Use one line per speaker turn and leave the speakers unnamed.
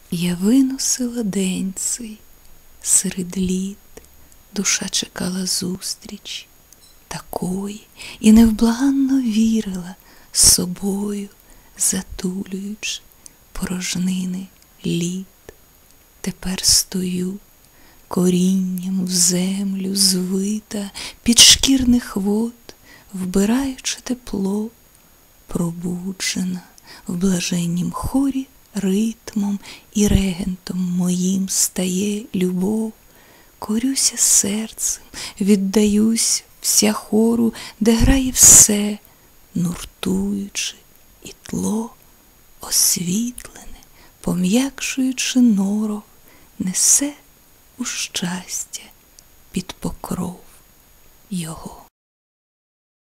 Я виносила день цей, серед літ душа чекала зустрічі такої і невблаганно вірила, собою затулюючи порожнини літ. Тепер стою, корінням в землю звита, підшкірних вод, вбираючи тепло, пробуджена в блаженнім хорі ритмом і регентом моїм стає любов. Корюся серцем, віддаюсь вся хору, де грає все, нуртуючи і тло освітлене, пом'якшуючи норов, несе у щастя під покров його.